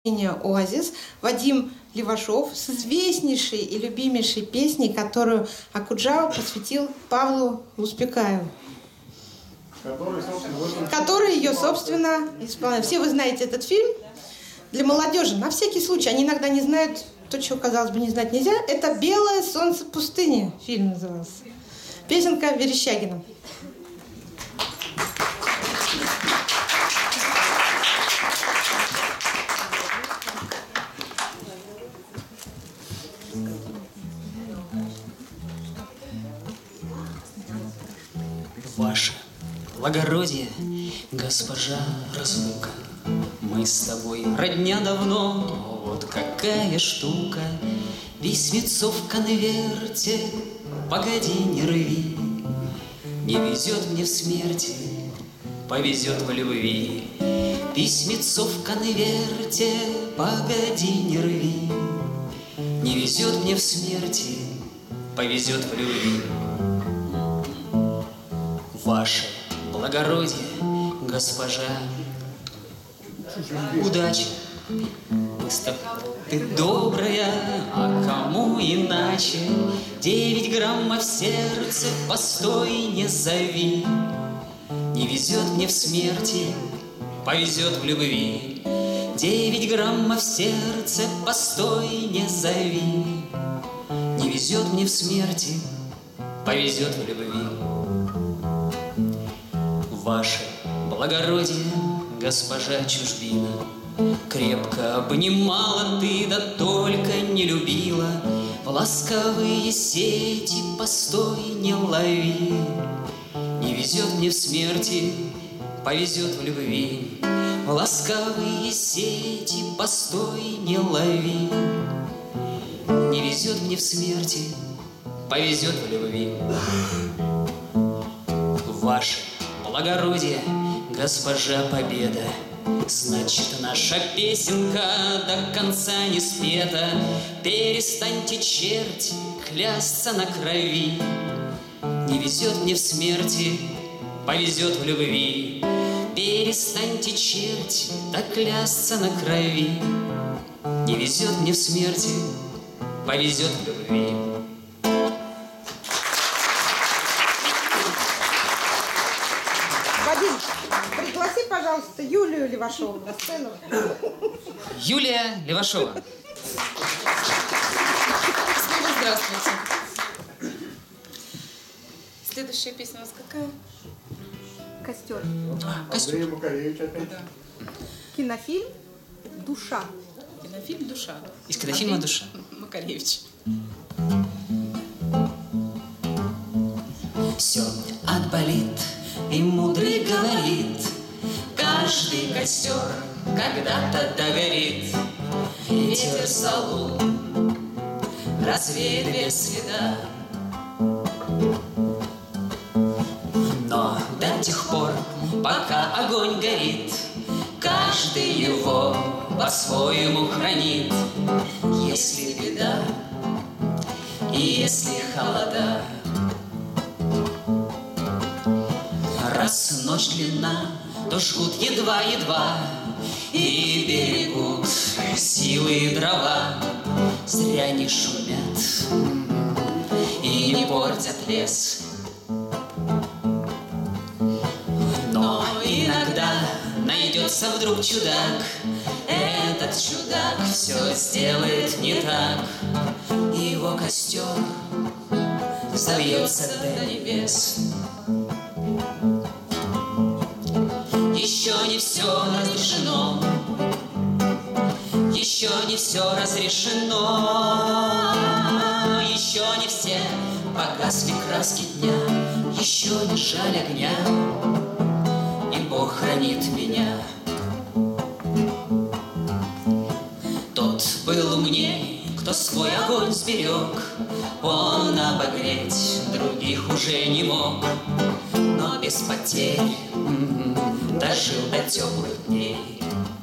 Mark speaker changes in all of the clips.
Speaker 1: «Оазис» Вадим Левашов с известнейшей и любимейшей песней, которую Окуджава посвятил Павлу Луспекаеву. Который ее, собственно, исполняет. Все вы знаете этот фильм. Для молодежи, на всякий случай, они иногда не знают то, чего, казалось бы, не знать нельзя. Это «Белое солнце пустыни» фильм назывался. Песенка Верещагина.
Speaker 2: Ваше благородие, госпожа разлука, мы с тобой родня давно, вот какая штука. Письмецо в конверте, погоди, не рви, не везет мне в смерти, повезет в любви. Письмецо в конверте, погоди, не рви, не везет мне в смерти, повезет в любви. Ваше благородие, госпожа, удачи, ты добрая, а кому иначе? 9 граммов в сердце, постой, не зови. Не везет мне в смерти, повезет в любви. 9 граммов в сердце, постой, не зови. Не везет мне в смерти, повезет в любви. Ваше благородие, госпожа чужбина, крепко обнимала ты, да только не любила. В ласковые сети постой, не лови. Не везет мне в смерти, повезет в любви. В ласковые сети постой, не лови. Не везет мне в смерти, повезет в любви. Ваше благородие, госпожа Победа, значит, наша песенка до конца не спета. Перестаньте, черти, клясться на крови. Не везет мне в смерти, повезет в любви. Перестаньте, черти, да клясться на крови. Не везет мне в смерти, повезет в любви.
Speaker 1: Пригласи, пожалуйста, Юлию Левашову на сцену.
Speaker 2: Юлия Левашова.
Speaker 3: Снова здравствуйте. Следующая песня у вас какая?
Speaker 1: Костер.
Speaker 2: Костер.
Speaker 3: Да.
Speaker 1: Кинофильм «Душа».
Speaker 3: Кинофильм «Душа».
Speaker 2: Из кинофильма «Душа».
Speaker 3: Макаревич.
Speaker 2: Все отболит, и мудрый говорит, каждый костер когда-то догорит. Ветер залу развеет без следа. Но до тех пор, пока огонь горит, каждый его по-своему хранит. Если беда и если холода, раз ночь длинна, то жгут едва-едва и берегут силы и дрова. Зря не шумят и не портят лес. Но иногда найдется вдруг чудак. Этот чудак все сделает не так. Его костер взовьется до небес. Еще не все разрешено, еще не все разрешено, еще не все погасли краски дня, еще не жаль огня, и Бог хранит меня. Тот был умней, кто свой огонь сберег, он обогреть других уже не мог, но без потерь дожил до теплых дней.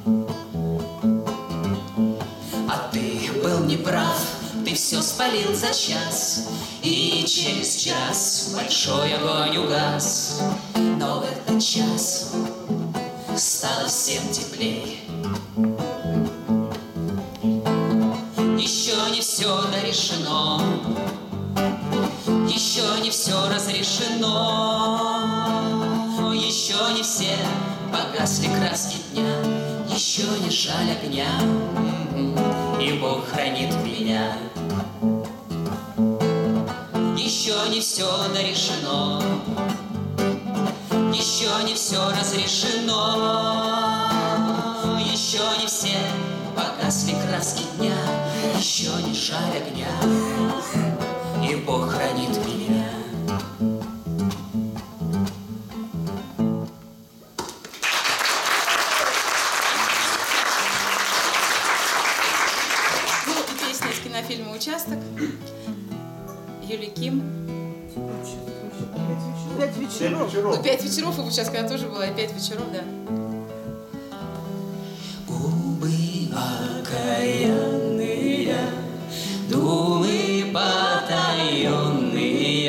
Speaker 2: А ты был неправ, ты все спалил за час, и через час большой огонь угас. Но в этот час стало всем теплей. не все дорешено, еще не все разрешено, еще не все погасли краски дня, еще не жаль огня, и Бог хранит меня. Еще не все дорешено, еще не все разрешено, еще не все погасли краски дня, еще не жаль огня, и Бог хранит меня.
Speaker 3: Ну, и песня из кинофильма «Участок». Юлий Ким.
Speaker 1: 5 вечеров.
Speaker 3: Ну, 5 вечеров, и в «Участке» она тоже была, и 5 вечеров, да.
Speaker 2: Губы окаянные, думы потаенные,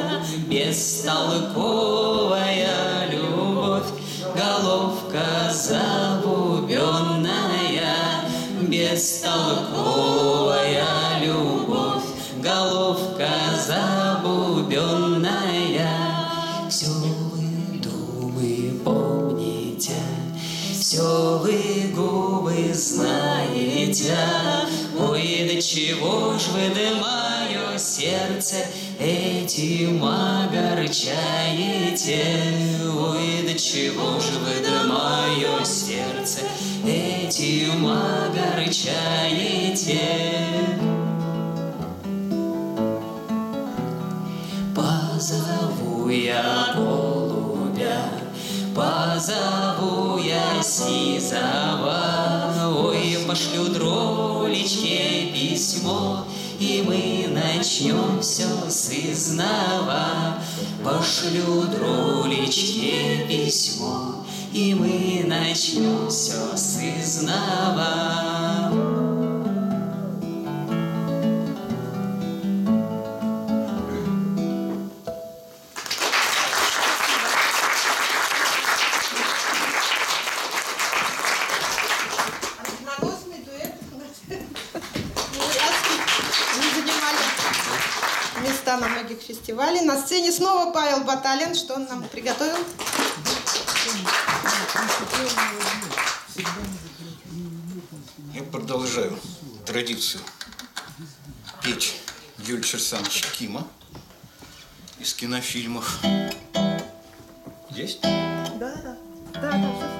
Speaker 2: бестолковая любовь, головка забубенная, бестолковая любовь, головка забубенная. Все вы думы помните, все вы губы знаете, ой, до чего ж вы, да мое сердце этим огорчаете, ой, до чего ж вы, да мое сердце этим огорчаете. Позову я голубя, позову я сизого, ой, пошлю дролечке письмо, и мы начнем все с изнова. Пошлю дролечке письмо, и мы начнем все с изнова.
Speaker 1: Места на многих фестивалях. На сцене снова Павел Баталин. Что он нам приготовил?
Speaker 4: Я продолжаю традицию петь Юлия Александровича Кима из кинофильмов. Есть?
Speaker 1: Да. Да, все.